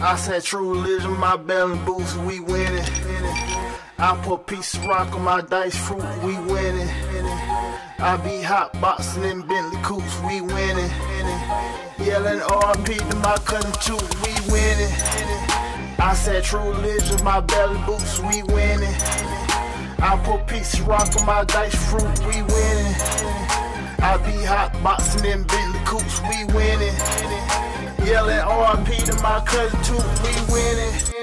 I said true religion, my belly boots, we winning. I put piece of rock on my dice fruit, we winning. I be hot boxing in Bentley coupes, we winning. Yelling RP to my cousin too, we winning. I said true religion, my belly boots, we winning. I put piece of rock on my dice fruit, we winning. I be hot boxing in Bentley coupes, we winning. Yelling RP to my cousin too, we winning.